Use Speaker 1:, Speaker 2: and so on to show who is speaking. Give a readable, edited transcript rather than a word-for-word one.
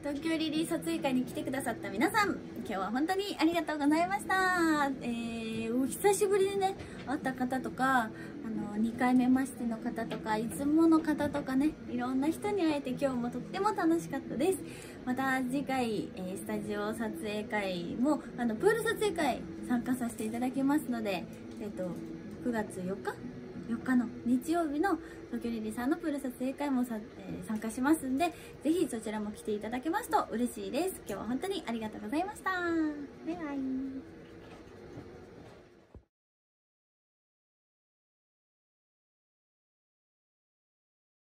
Speaker 1: 東京リリー撮影会に来てくださった皆さん、今日は本当にありがとうございました。お久しぶりでね、会った方とか、2回目ましての方とか、いつもの方とかね、いろんな人に会えて今日もとっても楽しかったです。また次回、スタジオ撮影会も、プール撮影会参加させていただきますので、9月4日の日曜日の東京リリーさんのプール撮影会も参加しますんで、ぜひそちらも来ていただけますと嬉しいです。今日は本当にありがとうございました。バイバイ。